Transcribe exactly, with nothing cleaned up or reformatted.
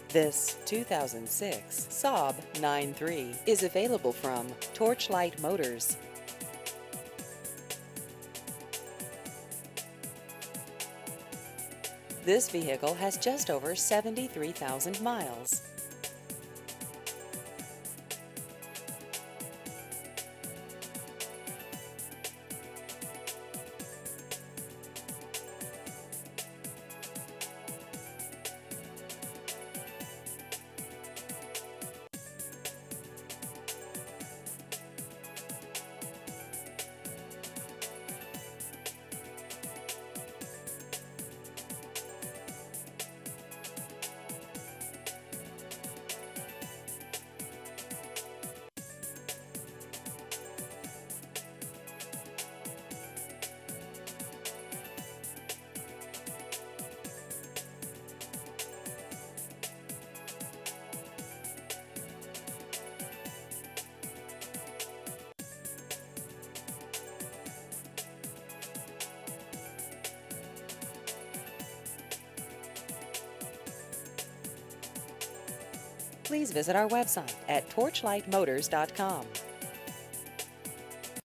This two thousand six Saab nine three is available from Torchlight Motors. This vehicle has just over seventy-three thousand miles. Please visit our website at torchlight motors dot com.